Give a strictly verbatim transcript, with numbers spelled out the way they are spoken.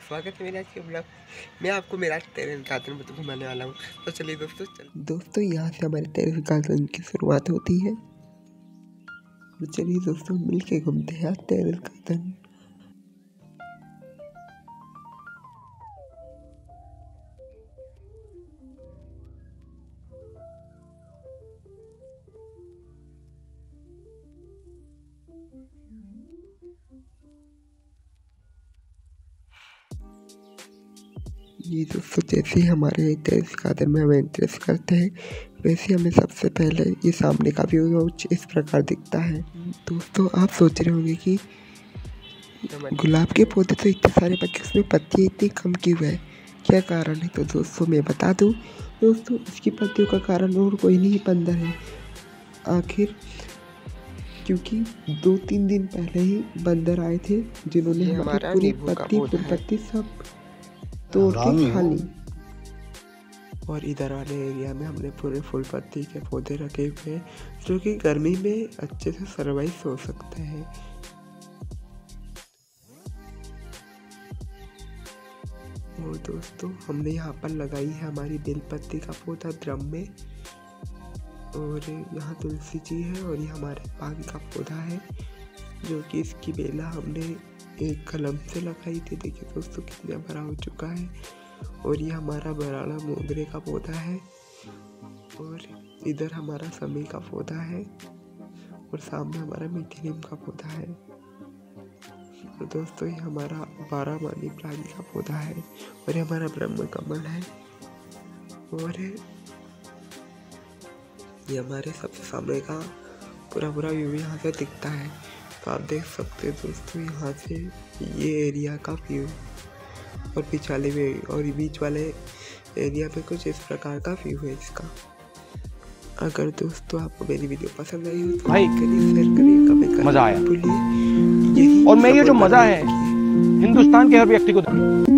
स्वागत है मेरे आज के ब्लॉग। मैं आपको मेरा टेरेस गार्डन में घुमाने वाला हूँ। तो चलिए दोस्तों चल दोस्तों यहाँ से हमारे टेरेस गार्डन की शुरुआत होती है। तो चलिए दोस्तों मिलके घूमते हैं टेरेस गार्डन। ये दोस्तों जैसे ही हमारे टेरेस गार्डन में हम एंट्रेस करते हैं वैसे हमें सबसे पहले ये सामने का व्यू कुछ इस प्रकार दिखता है। दोस्तों आप सोच रहे होंगे कि गुलाब के पौधे तो इतने सारे बाकी उसमें पत्तियाँ इतनी कम क्यों है, क्या कारण है? तो दोस्तों मैं बता दूं दोस्तों इसकी पत्तियों का कारण और कोई नहीं बंदर है। आखिर क्योंकि दो तीन दिन पहले ही बंदर आए थे जिन्होंने हमारी पूरी पत्ती पत्ती सब तोड़ के खा ली। और इधर वाले एरिया में हमने पूरे फूल पत्ती के पौधे रखे हुए हैं जो कि गर्मी में अच्छे से सर्वाइव हो सकते हैं। और दोस्तों हमने यहाँ पर लगाई है हमारी बेलपत्ती का पौधा ड्रम में, और यहाँ तुलसी जी है, और ये हमारे पान का पौधा है जो कि इसकी बेला हमने एक कलम से लगाई थी। देखिए दोस्तों कितना बड़ा हो चुका है। और ये हमारा बराड़ा मोगरे का पौधा है, और इधर हमारा समी का पौधा है, और सामने हमारा मीठी नीम का पौधा है। और दोस्तों ये हमारा बारह मनी प्लांट का पौधा है, और ये हमारा ब्रह्म कमल है, और ये हमारे सबसे सामने का पूरा पूरा व्यू यहाँ से दिखता है। तो आप देख सकते हैं दोस्तों यहाँ से ये एरिया का व्यू, और बीच वाले भी और बीच वाले एरिया पे कुछ इस प्रकार का व्यू है इसका। अगर दोस्तों आपको मेरी वीडियो पसंद आई हो तो लाइक करिए, शेयर करिए, कमेंट करिए, मजा आया। भूलिए। और मैं ये जो मजा है हिंदुस्तान के हर व्यक्ति को